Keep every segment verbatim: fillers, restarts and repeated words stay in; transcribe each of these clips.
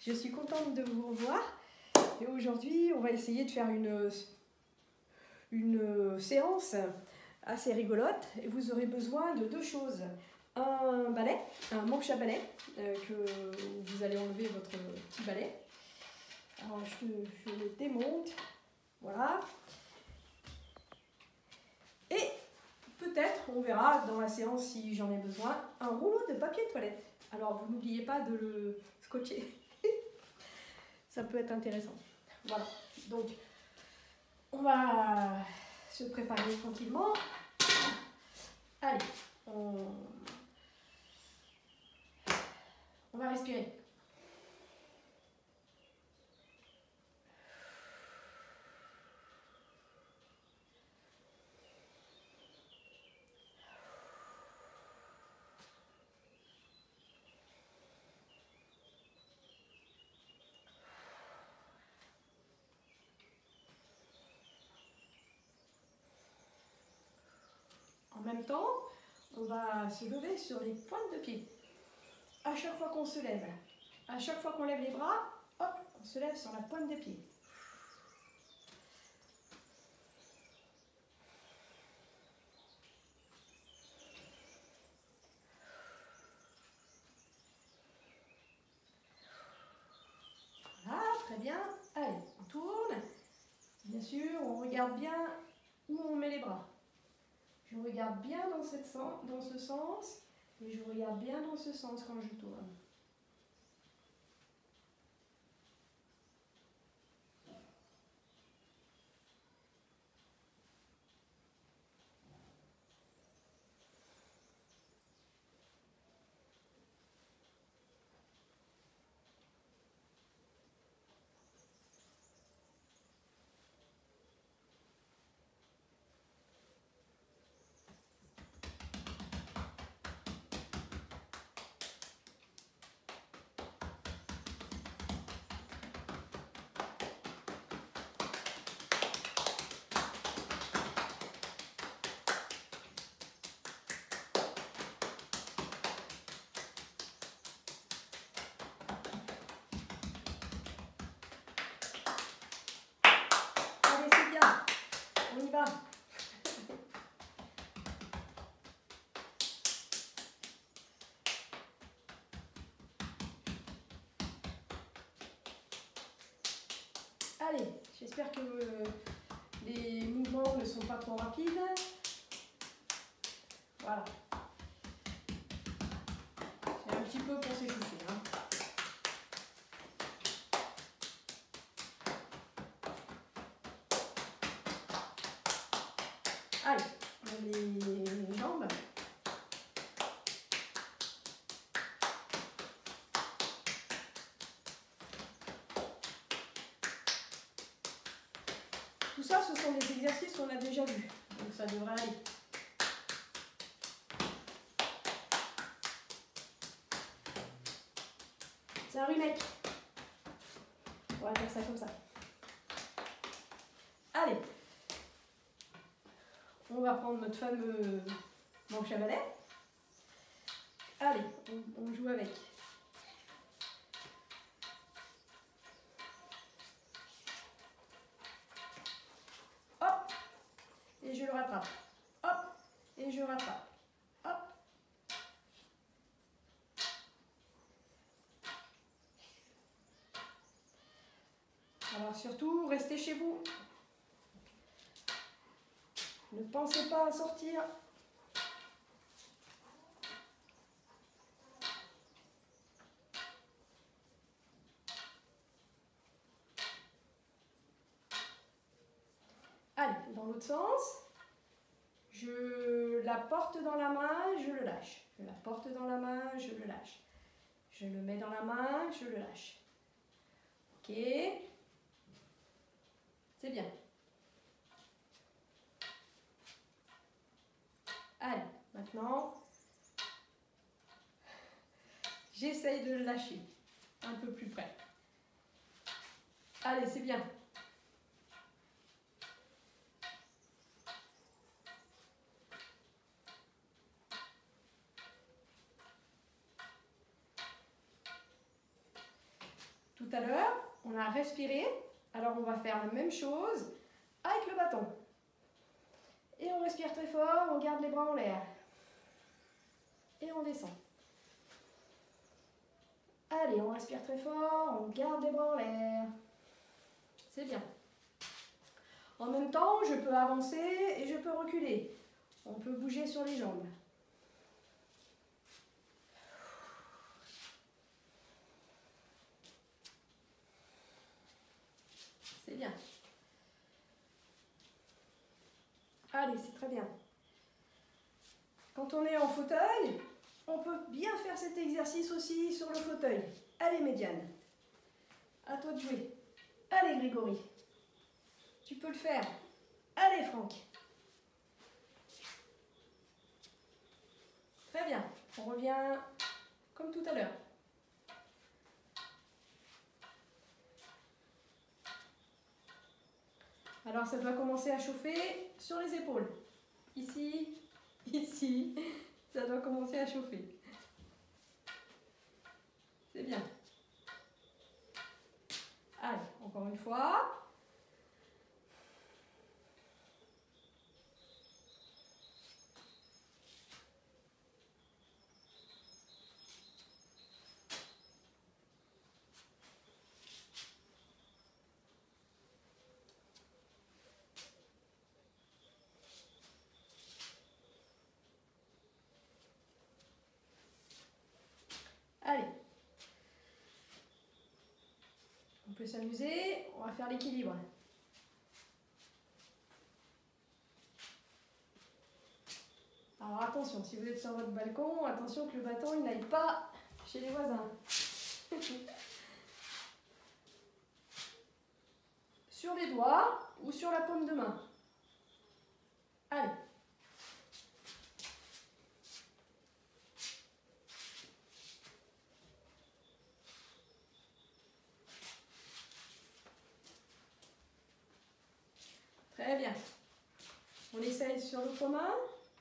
Je suis contente de vous revoir. Et aujourd'hui, on va essayer de faire une, une séance assez rigolote. Et vous aurez besoin de deux choses. Un balai, un manche à balai, euh, que vous allez enlever votre petit balai. Alors, je, je le démonte. Voilà. Et peut-être, on verra dans la séance si j'en ai besoin, un rouleau de papier toilette. Alors, vous n'oubliez pas de le scotcher. Ça peut être intéressant. Voilà. Donc, on va se préparer tranquillement. Allez, on, on va respirer. En même temps, on va se lever sur les pointes de pied. À chaque fois qu'on se lève, à chaque fois qu'on lève les bras, hop, on se lève sur la pointe de pied. Voilà, très bien. Allez, on tourne. Bien sûr, on regarde bien où on met les bras. Je regarde bien dans, cette sens, dans ce sens et je regarde bien dans ce sens quand je tourne. Allez, c'est bien. On y va. Allez, j'espère que euh, les mouvements ne sont pas trop rapides. Voilà. C'est un petit peu pour s'échauffer. Hein. Allez, on lève les jambes. Tout ça, ce sont des exercices qu'on a déjà vus, donc ça devrait aller. C'est un remake. On va faire ça comme ça. Allez. On va prendre notre fameux manche à balai. Allez, on, on joue avec. Hop, et je le rattrape. Hop, et je rattrape. Hop. Alors surtout, restez chez vous. Ne pensez pas à sortir. Allez, dans l'autre sens. Je la porte dans la main, je le lâche. Je la porte dans la main, je le lâche. Je le mets dans la main, je le lâche. Ok. C'est bien. Allez, maintenant, j'essaye de le lâcher un peu plus près. Allez, c'est bien. Tout à l'heure, on a respiré, alors on va faire la même chose avec le bâton. Et on respire très fort, on garde les bras en l'air. Et on descend. Allez, on respire très fort, on garde les bras en l'air. C'est bien. En même temps, je peux avancer et je peux reculer. On peut bouger sur les jambes. C'est bien. Allez, c'est très bien. Quand on est en fauteuil, on peut bien faire cet exercice aussi sur le fauteuil. Allez, Médiane. À toi de jouer. Allez, Grégory. Tu peux le faire. Allez, Franck. Très bien. On revient comme tout à l'heure. Alors, ça doit commencer à chauffer sur les épaules. Ici, ici, ça doit commencer à chauffer. C'est bien. Allez, encore une fois. Allez. On peut s'amuser, on va faire l'équilibre. Alors attention, si vous êtes sur votre balcon, attention que le bâton il n'aille pas chez les voisins. Sur les doigts ou sur la paume de main. Allez. Très bien. On essaye sur l'autre main.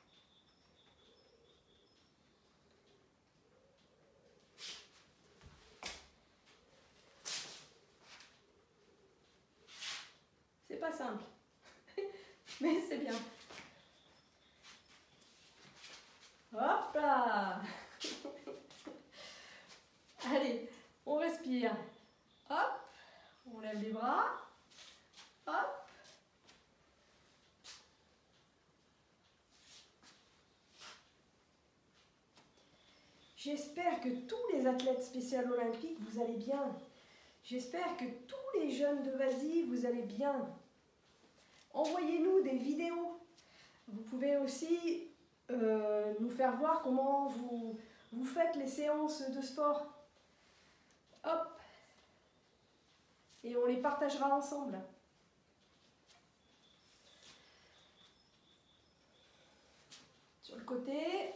C'est pas simple, mais c'est bien. Hop là. Allez, on respire. Hop, on lève les bras. Hop. J'espère que tous les athlètes spéciaux olympiques, vous allez bien. J'espère que tous les jeunes de Vazy, vous allez bien. Envoyez-nous des vidéos. Vous pouvez aussi euh, nous faire voir comment vous, vous faites les séances de sport. Hop. Et on les partagera ensemble. Sur le côté.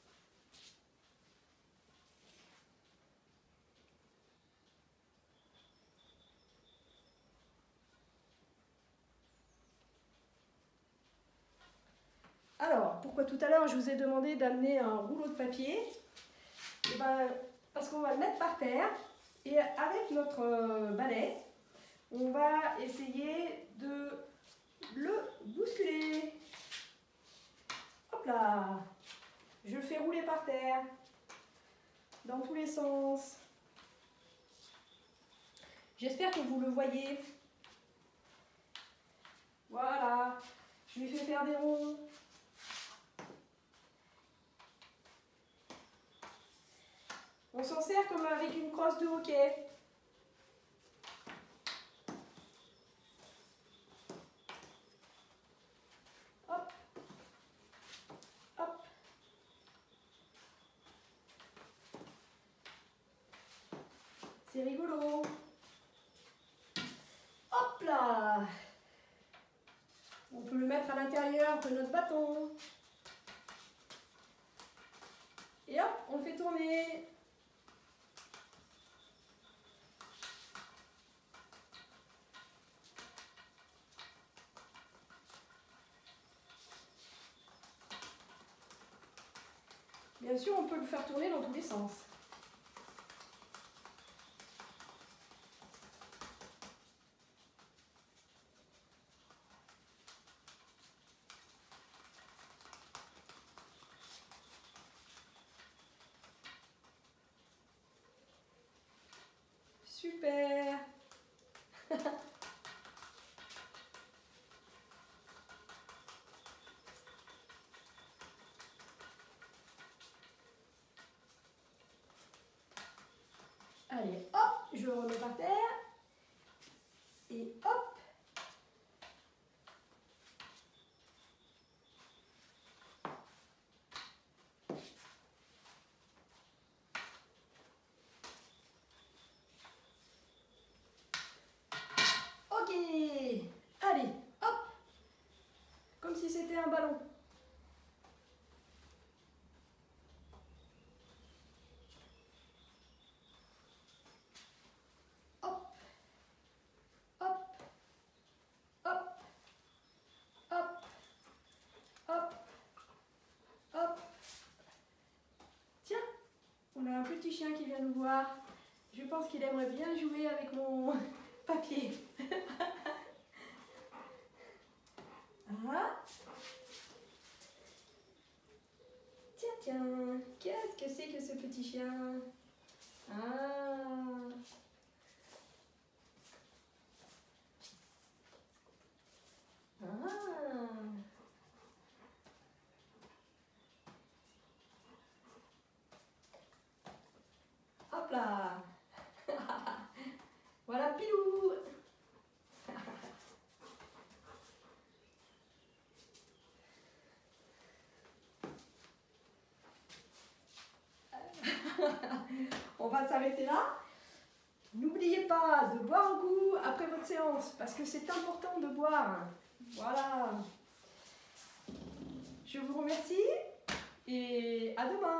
Alors, pourquoi tout à l'heure je vous ai demandé d'amener un rouleau de papier? Et ben, parce qu'on va le mettre par terre et avec notre balai, on va essayer de le bousculer. Hop là! Je le fais rouler par terre, dans tous les sens. J'espère que vous le voyez. Voilà, je lui fais faire des ronds. On s'en sert comme avec une crosse de hockey. Hop. Hop. C'est rigolo. Hop là. On peut le mettre à l'intérieur de notre bâton. Et hop, on le fait tourner. Bien sûr, on peut le faire tourner dans tous les sens. je remets par terre. Et hop. Ok. Allez, hop. Comme si c'était un ballon. On a un petit chien qui vient nous voir. Je pense qu'il aimerait bien jouer avec mon papier. Ah. Tiens, tiens, qu'est-ce que c'est que ce petit chien? Ah. Ah. Hop là. Voilà Pilou. On va s'arrêter là. N'oubliez pas de boire un coup après votre séance parce que c'est important de boire. Voilà. Je vous remercie et à demain.